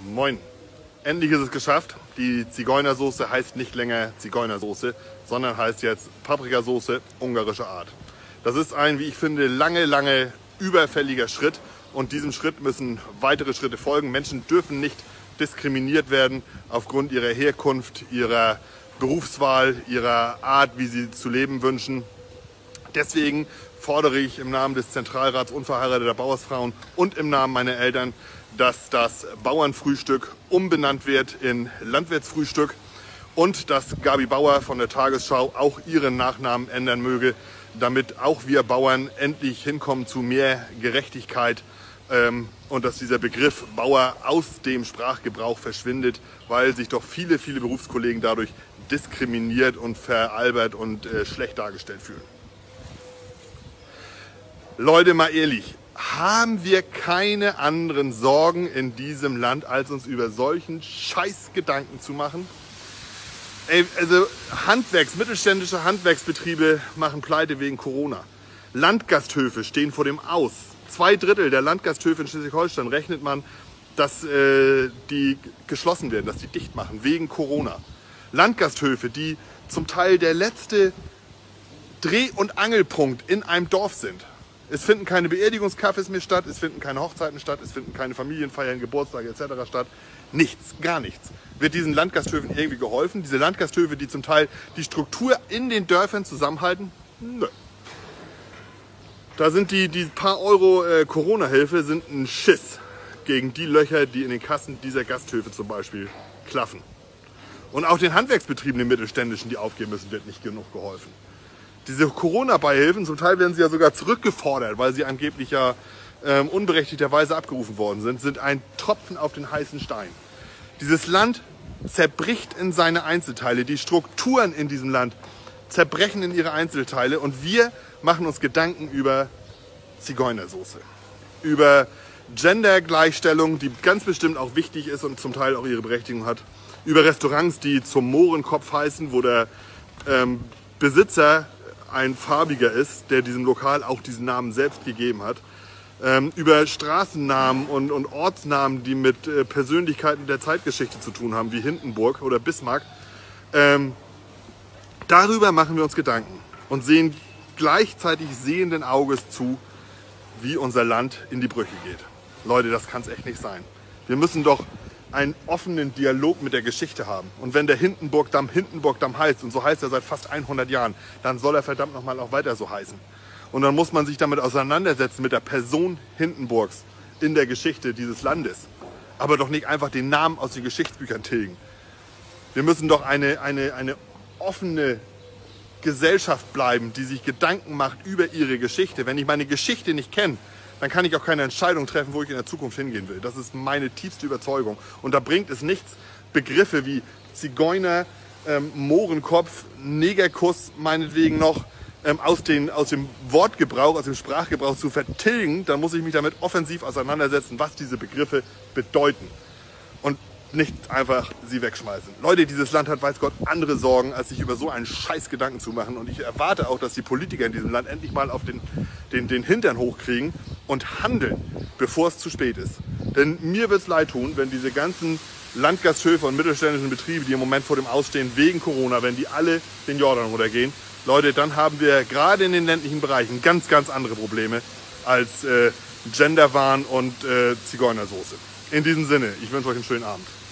Moin. Endlich ist es geschafft. Die Zigeunersoße heißt nicht länger Zigeunersoße, sondern heißt jetzt Paprikasoße ungarischer Art. Das ist ein, wie ich finde, lange überfälliger Schritt und diesem Schritt müssen weitere Schritte folgen. Menschen dürfen nicht diskriminiert werden aufgrund ihrer Herkunft, ihrer Berufswahl, ihrer Art, wie sie zu leben wünschen. Deswegen fordere ich im Namen des Zentralrats unverheirateter Bauersfrauen und im Namen meiner Eltern, dass das Bauernfrühstück umbenannt wird in Landwirtsfrühstück und dass Gabi Bauer von der Tagesschau auch ihren Nachnamen ändern möge, damit auch wir Bauern endlich hinkommen zu mehr Gerechtigkeit und dass dieser Begriff Bauer aus dem Sprachgebrauch verschwindet, weil sich doch viele Berufskollegen dadurch diskriminiert und veralbert und schlecht dargestellt fühlen. Leute, mal ehrlich, haben wir keine anderen Sorgen in diesem Land, als uns über solchen Scheiß Gedanken zu machen? Ey, also mittelständische Handwerksbetriebe machen pleite wegen Corona. Landgasthöfe stehen vor dem Aus. 2/3 der Landgasthöfe in Schleswig-Holstein rechnet man, dass die geschlossen werden, dass die dicht machen wegen Corona. Landgasthöfe, die zum Teil der letzte Dreh- und Angelpunkt in einem Dorf sind. Es finden keine Beerdigungskaffees mehr statt, es finden keine Hochzeiten statt, es finden keine Familienfeiern, Geburtstage etc. statt. Nichts, gar nichts. Wird diesen Landgasthöfen irgendwie geholfen? Diese Landgasthöfe, die zum Teil die Struktur in den Dörfern zusammenhalten? Nö. Da sind die paar Euro Corona-Hilfe sind ein Schiss gegen die Löcher, die in den Kassen dieser Gasthöfe zum Beispiel klaffen. Und auch den Handwerksbetrieben, den mittelständischen, die aufgeben müssen, wird nicht genug geholfen. Diese Corona-Beihilfen, zum Teil werden sie ja sogar zurückgefordert, weil sie angeblich ja unberechtigterweise abgerufen worden sind ein Tropfen auf den heißen Stein. Dieses Land zerbricht in seine Einzelteile. Die Strukturen in diesem Land zerbrechen in ihre Einzelteile und wir machen uns Gedanken über Zigeunersoße, über Gendergleichstellung, die ganz bestimmt auch wichtig ist und zum Teil auch ihre Berechtigung hat, über Restaurants, die zum Mohrenkopf heißen, wo der Besitzer ein farbiger ist, der diesem Lokal auch diesen Namen selbst gegeben hat, über Straßennamen und Ortsnamen, die mit Persönlichkeiten der Zeitgeschichte zu tun haben, wie Hindenburg oder Bismarck. Darüber machen wir uns Gedanken und sehen gleichzeitig sehenden Auges zu, wie unser Land in die Brüche geht. Leute, das kann es echt nicht sein. Wir müssen doch einen offenen Dialog mit der Geschichte haben. Und wenn der Hindenburgdamm heißt, und so heißt er seit fast 100 Jahren, dann soll er verdammt nochmal auch weiter so heißen. Und dann muss man sich damit auseinandersetzen, mit der Person Hindenburgs in der Geschichte dieses Landes. Aber doch nicht einfach den Namen aus den Geschichtsbüchern tilgen. Wir müssen doch eine offene Gesellschaft bleiben, die sich Gedanken macht über ihre Geschichte. Wenn ich meine Geschichte nicht kenne, dann kann ich auch keine Entscheidung treffen, wo ich in der Zukunft hingehen will. Das ist meine tiefste Überzeugung. Und da bringt es nichts, Begriffe wie Zigeuner, Mohrenkopf, Negerkuss meinetwegen noch aus dem Wortgebrauch, aus dem Sprachgebrauch zu vertilgen. Dann muss ich mich damit offensiv auseinandersetzen, was diese Begriffe bedeuten. Und nicht einfach sie wegschmeißen. Leute, dieses Land hat, weiß Gott, andere Sorgen, als sich über so einen Scheiß Gedanken zu machen. Und ich erwarte auch, dass die Politiker in diesem Land endlich mal auf den Hintern hochkriegen und handeln, bevor es zu spät ist. Denn mir wird es leid tun, wenn diese ganzen Landgasthöfe und mittelständischen Betriebe, die im Moment vor dem Ausstehen wegen Corona, wenn die alle den Jordan runtergehen. Leute, dann haben wir gerade in den ländlichen Bereichen ganz andere Probleme als Genderwahn und Zigeunersoße. In diesem Sinne, ich wünsche euch einen schönen Abend.